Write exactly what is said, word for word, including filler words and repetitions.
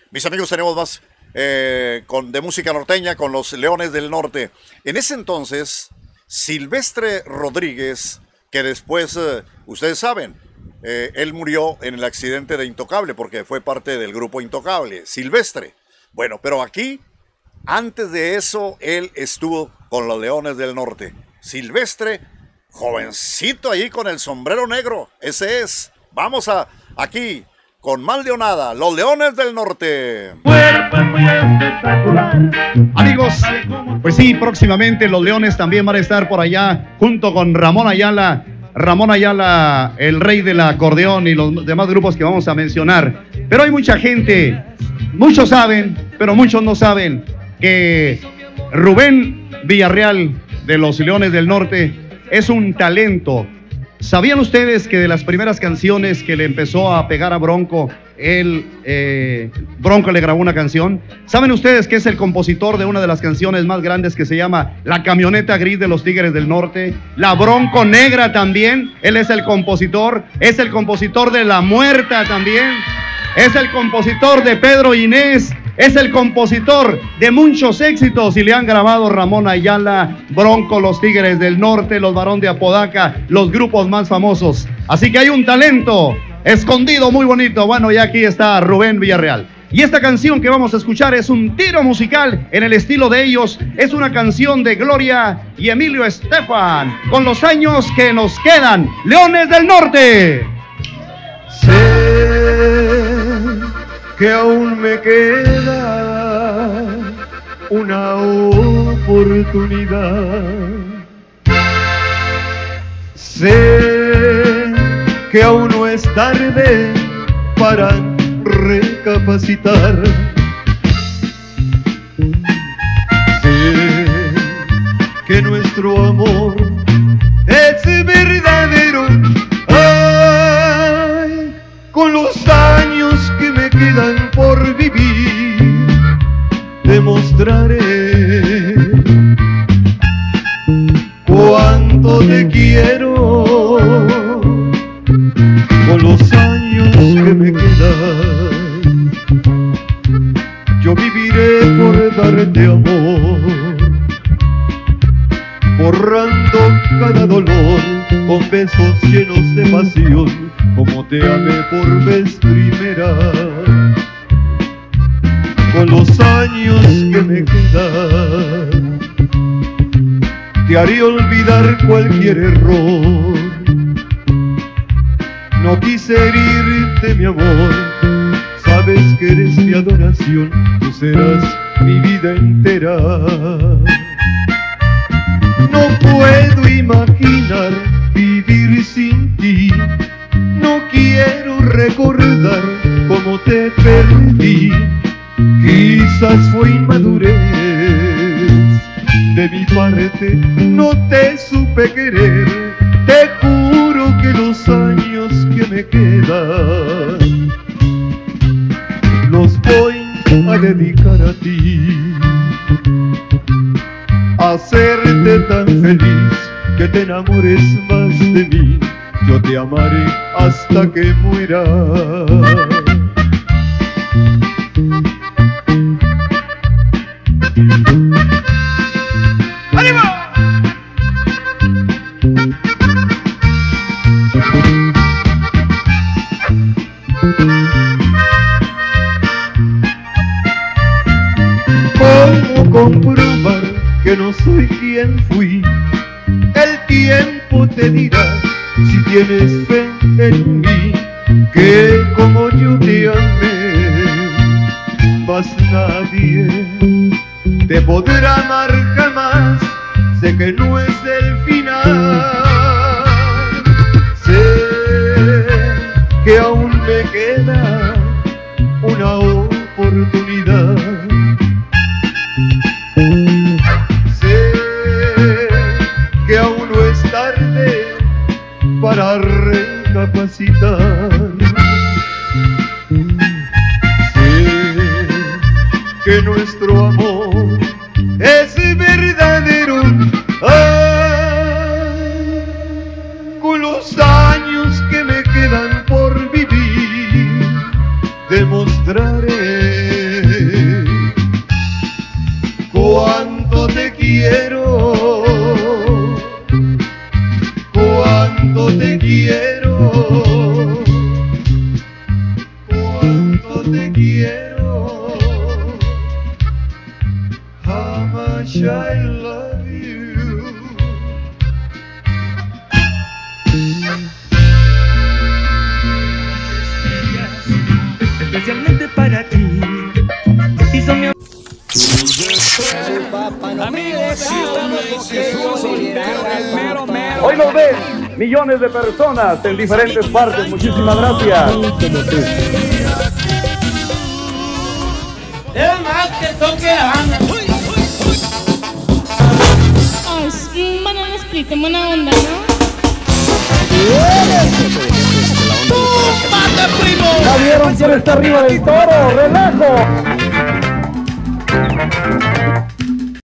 Mis amigos, tenemos más eh, con, de música norteña con los Leones del Norte. En ese entonces, Silvestre Rodríguez, que después, eh, ustedes saben, eh, él murió en el accidente de Intocable, porque fue parte del grupo Intocable, Silvestre. Bueno, pero aquí, antes de eso, él estuvo con los Leones del Norte. Silvestre, jovencito ahí con el sombrero negro, ese es. Vamos a, aquí, con Mal de Onada, los Leones del Norte. Amigos, pues sí, próximamente los Leones también van a estar por allá junto con Ramón Ayala. Ramón Ayala, el rey del acordeón, y los demás grupos que vamos a mencionar. Pero hay mucha gente, muchos saben, pero muchos no saben, que Rubén Villarreal de los Leones del Norte es un talento. ¿Sabían ustedes que de las primeras canciones que le empezó a pegar a Bronco, él, eh, Bronco le grabó una canción? ¿Saben ustedes que es el compositor de una de las canciones más grandes que se llama La Camioneta Gris de los Tigres del Norte? La Bronco Negra también, él es el compositor, es el compositor de La Muerta también, es el compositor de Pedro Inés, es el compositor de muchos éxitos y le han grabado Ramón Ayala, Bronco, los Tigres del Norte, los Barón de Apodaca, los grupos más famosos. Así que hay un talento escondido muy bonito. Bueno, ya aquí está Rubén Villarreal. Y esta canción que vamos a escuchar es un tiro musical en el estilo de ellos. Es una canción de Gloria y Emilio Estefan, con los años que nos quedan. Leones del Norte. Sé que aún me queda una oportunidad. Sé que aún no es tarde para recapacitar. Sé que nuestro amor es verdadero. Ay, con los años que me quedan por vivir, demostraré cuánto te quiero. Con los años que me quedan, yo viviré por darte amor, borrando cada dolor con besos llenos de pasión, como te amé por vez primera. Con los años que me quedan, te haré olvidar cualquier error. No quise herirte, mi amor, sabes que eres mi adoración, tú serás mi vida entera. No puedo imaginar vivir sin ti, no quiero recordar cómo te perdí. Quizás fue inmadurez de mi parte, no te supe querer. Te juro que los años que me quedan los voy a dedicar a ti, a hacerte tan feliz que te enamores más de mí. Yo te amaré hasta que muera. ¡Ánimo! ¿Cómo comprobar que no soy quien fui? El tiempo te dirá si tienes fe en mí, que como yo te amé, más nadie te podrá amar jamás. Sé que no es el final, sé que aún me queda una oportunidad. Sé que aún no es tarde para recapacitar. Sé que nuestro amor es verdadero. Ay, con los años que me quedan por vivir, demostraré quiero. How much I love you. Especialmente para ti. Y son mi Hoy nos ven millones de personas en diferentes partes. Muchísimas gracias. Es más que toque Ana. Ay, sí, banana split, buena onda, ¿no? ¿Ya vieron quién está arriba del toro? ¡Relajo!